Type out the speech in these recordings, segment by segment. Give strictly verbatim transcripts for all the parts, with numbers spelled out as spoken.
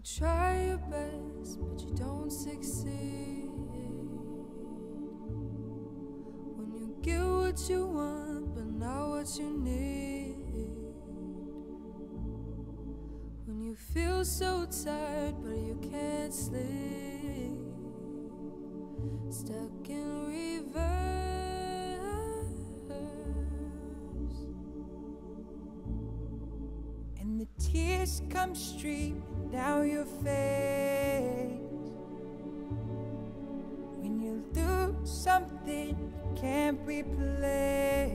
try your best, but you don't succeed. When you get what you want, but not what you need. When you feel so tired, but you can't sleep. Stuck in reverse. And the tears come streaming down your face when you lose something you can't replace.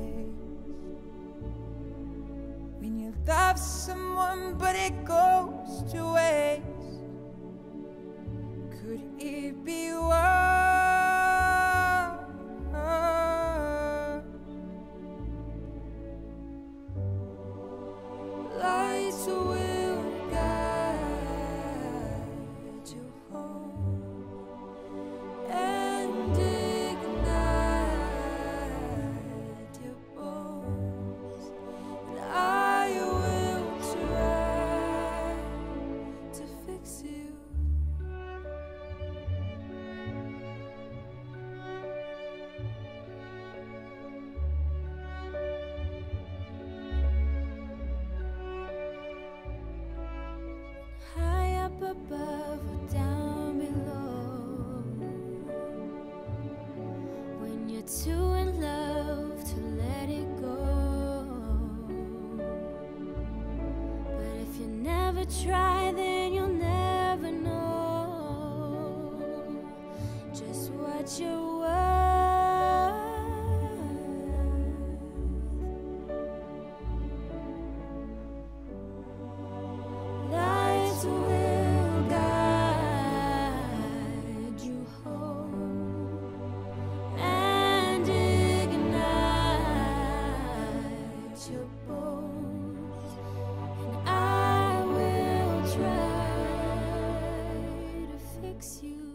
When you love someone but it goes to waste. Could it be worse? Lights will guide you home and ignite your bones, and I will try to fix you. High up above or down below, when you're too in love to let it go. But if you never try, then you'll never know just what you're worth. Lights will guide you home and ignite your bones, and I will try to fix you.